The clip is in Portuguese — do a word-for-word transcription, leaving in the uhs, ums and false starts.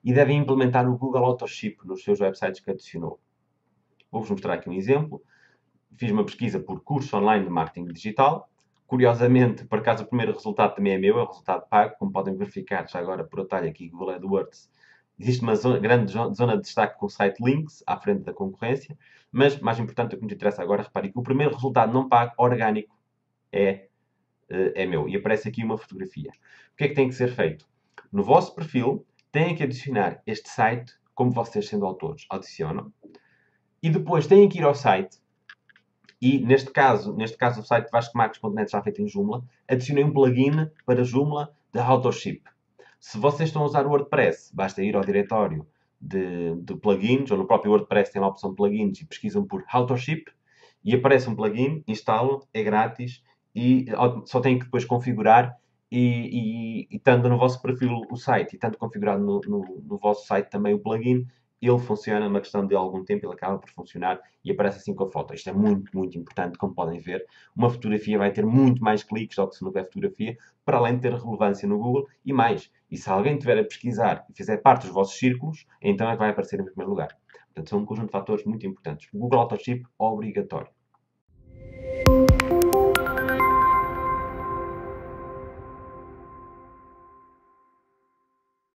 e devem implementar o Google Autoship nos seus websites que adicionou. Vou-vos mostrar aqui um exemplo. Fiz uma pesquisa por curso online de marketing digital. Curiosamente, por acaso, o primeiro resultado também é meu, é o resultado pago. Como podem verificar, já agora por atalho aqui, Google AdWords, existe uma zona, grande zona de destaque com o site Links, à frente da concorrência. Mas, mais importante, o que nos interessa agora, reparem que o primeiro resultado não pago, orgânico, é, é meu. E aparece aqui uma fotografia. O que é que tem que ser feito? No vosso perfil, têm que adicionar este site como vocês sendo autores. Adicionam. E depois têm que ir ao site. E neste caso, neste caso o site vasco marques ponto net já feito em Joomla, adicionei um plugin para Joomla de Autoship. Se vocês estão a usar o WordPress, basta ir ao diretório de, de plugins, ou no próprio WordPress tem lá a opção plugins e pesquisam por Autoship e aparece um plugin, instalam, é grátis e só têm que depois configurar e, e, e estando no vosso perfil o site e estando configurado no, no, no vosso site também o plugin, ele funciona, uma questão de algum tempo, ele acaba por funcionar e aparece assim com a foto. Isto é muito, muito importante, como podem ver. Uma fotografia vai ter muito mais cliques do que se não tiver fotografia, para além de ter relevância no Google e mais. E se alguém estiver a pesquisar e fizer parte dos vossos círculos, então é que vai aparecer em primeiro lugar. Portanto, são um conjunto de fatores muito importantes. O Google Autoship, obrigatório.